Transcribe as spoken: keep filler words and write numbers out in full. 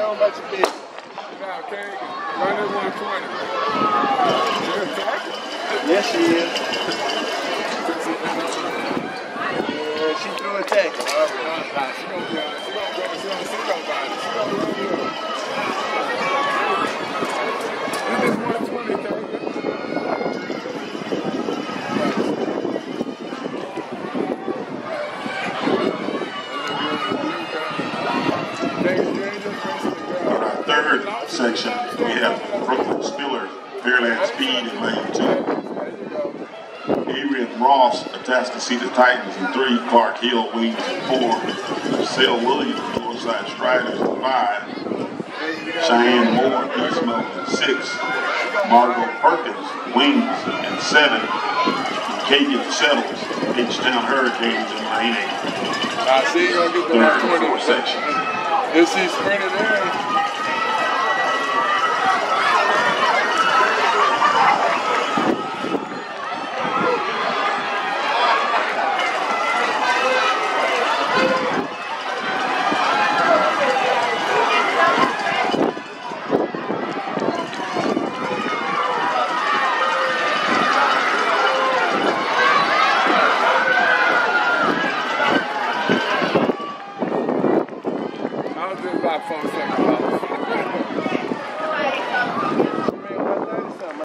on about your business. Now, Kagan, run this one twenty. You're attacking? Yes, she is. Yeah, she threw a tackle. Oh, nah, nah, she gonna be on it. She gonna go, she gonna, she gonna buy it. She gonna go good. This is one twenty, Kagan. On our third section, we have Brooklyn Spiller, Fairland Speed in lane two. Adrian Ross, Atascocita Titans in three, Clark Hill Wings in four, Sale Williams, Northside Striders in five, Cheyenne Moore, East Milton in six, Margot Perkins, Wings in seven, and Kagan Settles, H-Town Hurricanes in lane eight. I see you gonna get the Third and twenty fourth section. If she sprinted in,